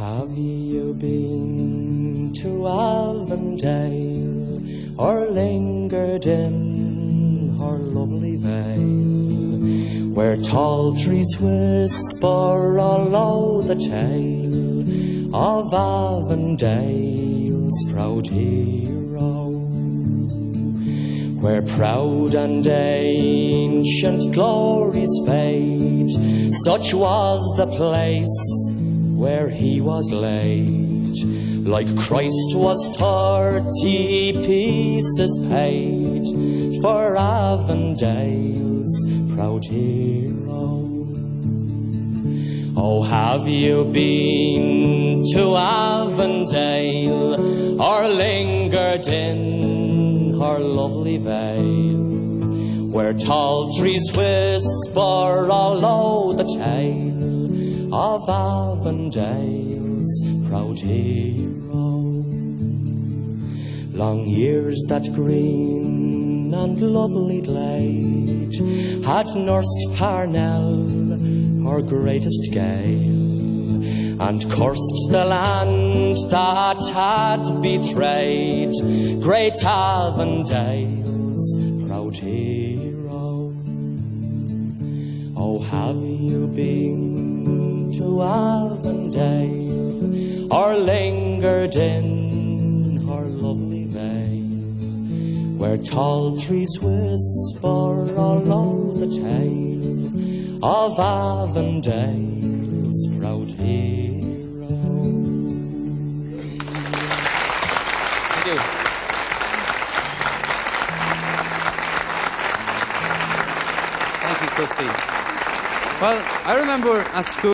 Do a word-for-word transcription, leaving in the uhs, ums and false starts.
have you been to Avondale, or lingered in her lovely vale, where tall trees whisper all o'er the tale of Avondale's proud hero, where proud and ancient glories fade? Such was the place where he was laid, like Christ was thirty pieces paid for Avondale's proud hero. Oh, have you been to Avondale, or lingered in her lovely vale, where tall trees whisper all o'er the tale of Avondale's proud hero? Long years that green and lovely glade had nursed Parnell, her greatest gale, and cursed the land that had betrayed great Avondale's proud hero. Oh, have you been to Avondale, or lingered in her lovely vale, where tall trees whisper all o'er the tale of Avondale's proud hero? Thank you. Thank you, Christy. Well, I remember at school